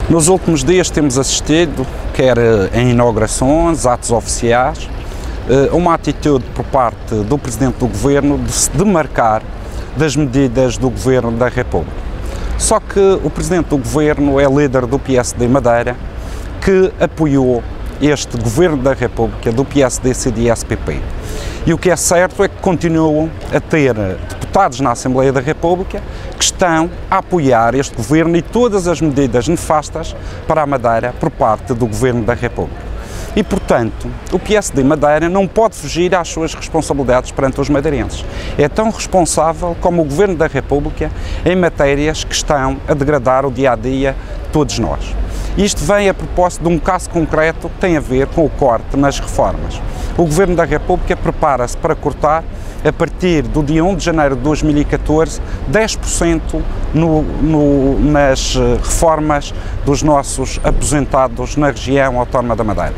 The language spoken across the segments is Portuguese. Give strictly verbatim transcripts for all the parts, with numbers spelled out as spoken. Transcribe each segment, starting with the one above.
Nos últimos dias temos assistido, quer em inaugurações, atos oficiais, uma atitude por parte do Presidente do Governo de se demarcar das medidas do Governo da República. Só que o Presidente do Governo é líder do P S D Madeira, que apoiou este Governo da República do P S D C D S P P. E o que é certo é que continuam a ter deputados na Assembleia da República que estão a apoiar este Governo e todas as medidas nefastas para a Madeira por parte do Governo da República. E, portanto, o P S D Madeira não pode fugir às suas responsabilidades perante os madeirenses. É tão responsável como o Governo da República em matérias que estão a degradar o dia-a-dia de todos nós. Isto vem a propósito de um caso concreto que tem a ver com o corte nas reformas. O Governo da República prepara-se para cortar, a partir do dia primeiro de janeiro de dois mil e catorze, dez por cento no, no, nas reformas dos nossos aposentados na região autónoma da Madeira.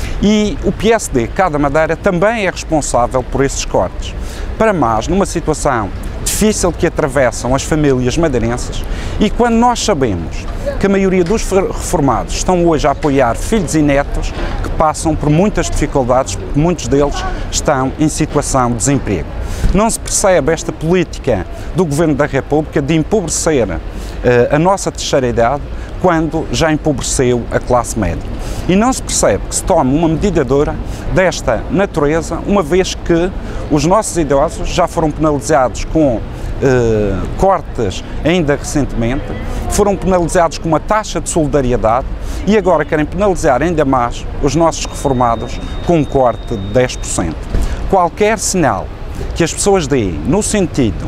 E o P S D cá da Madeira também é responsável por esses cortes. Para mais, numa situação difícil que atravessam as famílias madeirenses, e quando nós sabemos que a maioria dos reformados estão hoje a apoiar filhos e netos que passam por muitas dificuldades, porque muitos deles estão em situação de desemprego. Não se percebe esta política do Governo da República de empobrecer uh, a nossa terceira idade quando já empobreceu a classe média. E não se percebe que se tome uma medida dura desta natureza, uma vez que os nossos idosos já foram penalizados com eh, cortes ainda recentemente, foram penalizados com uma taxa de solidariedade e agora querem penalizar ainda mais os nossos reformados com um corte de dez por cento. Qualquer sinal que as pessoas deem no sentido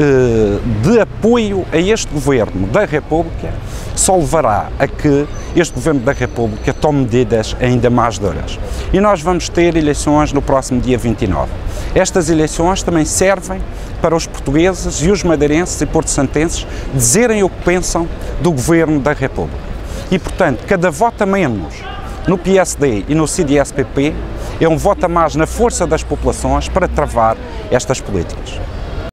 eh, de apoio a este Governo da República só levará a que este Governo da República tome medidas ainda mais duras. E nós vamos ter eleições no próximo dia vinte e nove. Estas eleições também servem para os portugueses e os madeirenses e porto-santenses dizerem o que pensam do Governo da República. E, portanto, cada voto a menos no P S D e no C D S P P é um voto a mais na força das populações para travar estas políticas.